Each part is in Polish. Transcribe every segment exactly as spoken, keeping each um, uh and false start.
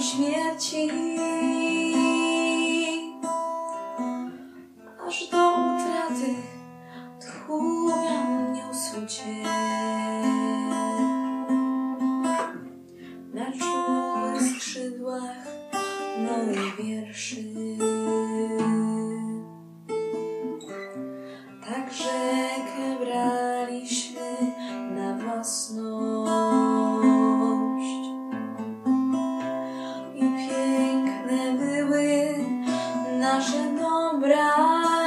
śmierci, aż do utraty tchu miał niósł cię. Na czułych skrzydłach moich wierszy tak rzekę braliśmy na własność i piękne były nasze dobra,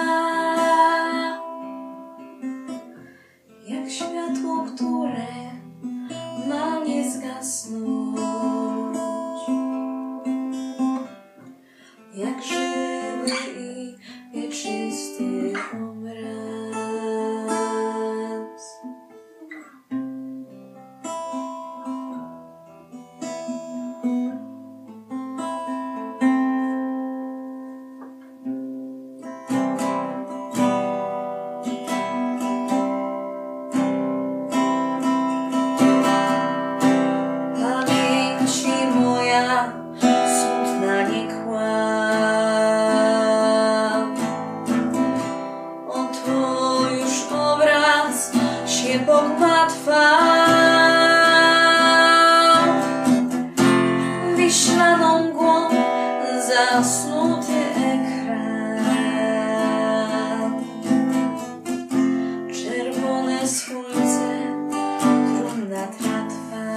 jak światło, które ma nie zgasnąć, jak żywy i wieczysty obraz. Pamięci moja smutna nie kłam, oto już obraz się pogmatwał. Wiślaną mgłą zasnuty ekran, czerwone słońce, trumna tratwa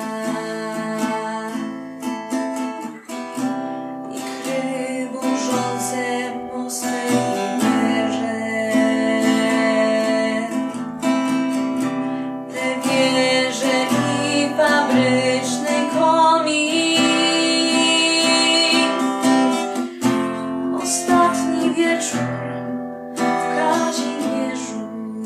i kry burzące mosty i wieże. Te wieże i fabryczny komin, ostatni wieczór w Kazimierzu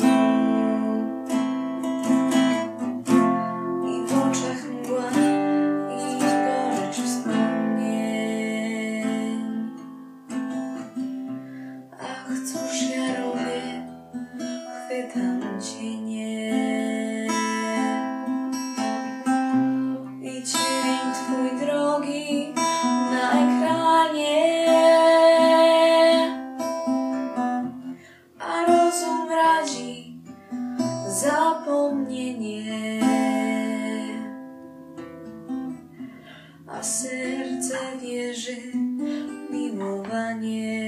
i w oczach mgła i gorycz wspomnień. Ach, cóż ja robię, chwytam cienie i cień twój drogi na ekranie, a rozum radzi zapomnienie, a serce wierzy miłowanie,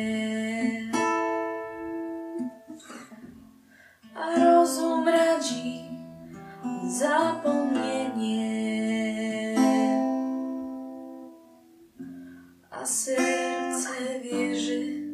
a rozum radzi zapomnienie, a serce wierzy